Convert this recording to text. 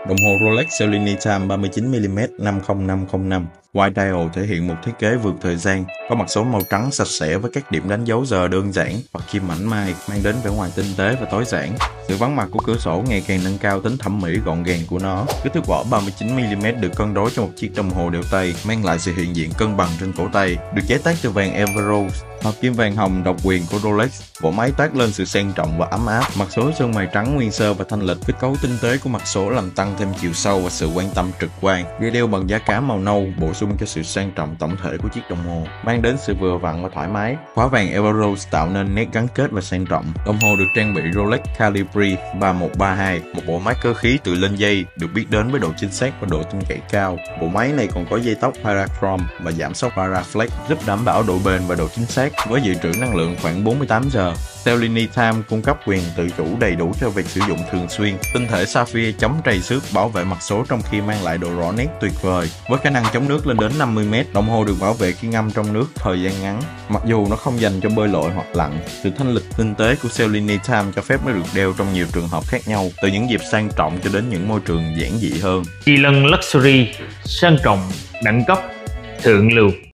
Đồng hồ Rolex Cellini Time 39mm 50505 White Dial thể hiện một thiết kế vượt thời gian, có mặt số màu trắng sạch sẽ với các điểm đánh dấu giờ đơn giản hoặc kim mảnh mai, mang đến vẻ ngoài tinh tế và tối giản. Sự vắng mặt của cửa sổ ngày càng nâng cao tính thẩm mỹ gọn gàng của nó. Kích thước vỏ 39mm được cân đối cho một chiếc đồng hồ đeo tay, mang lại sự hiện diện cân bằng trên cổ tay. Được chế tác từ vàng Emerald, hợp kim vàng hồng độc quyền của Rolex, bộ máy toát lên sự sang trọng và ấm áp. Mặt số sơn mài trắng nguyên sơ và thanh lịch, kết cấu tinh tế của mặt số làm tăng thêm chiều sâu và sự quan tâm trực quan. Dây đeo bằng giá cá màu nâu bổ sung cho sự sang trọng tổng thể của chiếc đồng hồ, mang đến sự vừa vặn và thoải mái. Khóa vàng Emerald tạo nên nét gắn kết và sang trọng. Đồng hồ được trang bị Rolex Calibri 3132, một bộ máy cơ khí tự lên dây được biết đến với độ chính xác và độ tin cậy cao. Bộ máy này còn có dây tóc Parachrom và giảm sóc Paraflex, giúp đảm bảo độ bền và độ chính xác, với dự trữ năng lượng khoảng 48 giờ. Cellini Time cung cấp quyền tự chủ đầy đủ cho việc sử dụng thường xuyên. Tinh thể sapphire chống trầy xước bảo vệ mặt số trong khi mang lại độ rõ nét tuyệt vời. Với khả năng chống nước lên đến 50m, đồng hồ được bảo vệ khi ngâm trong nước thời gian ngắn. Mặc dù nó không dành cho bơi lội hoặc lặn, sự thanh lịch tinh tế của Cellini Time cho phép nó được đeo trong nhiều trường hợp khác nhau, từ những dịp sang trọng cho đến những môi trường giản dị hơn. Chi lân Luxury, sang trọng, đẳng cấp, thượng lưu.